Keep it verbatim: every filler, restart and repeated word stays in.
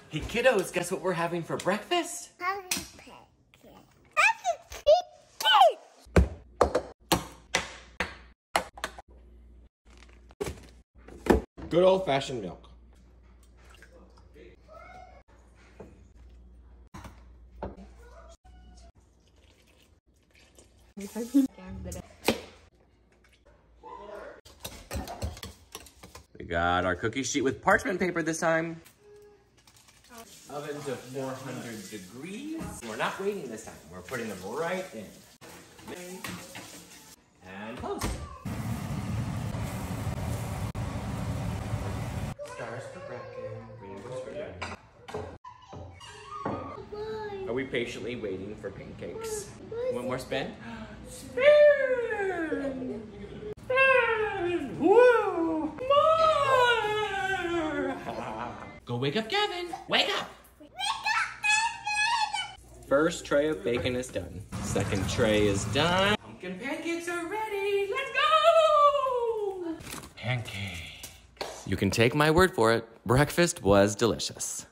Hey kiddos, guess what we're having for breakfast? Good old-fashioned milk. We got our cookie sheet with parchment paper this time. Oven to four hundred degrees. We're not waiting this time. We're putting them right in. And close. Stars for Brecken, rainbows for Brecken. Are we patiently waiting for pancakes? One more spin? Spin! Spin! Woo! More! Go wake up Gavin! Wake up! Wake up, Gavin! First tray of bacon is done. Second tray is done. Pumpkin pancakes are ready! Let's go! Pancakes. You can take my word for it. Breakfast was delicious.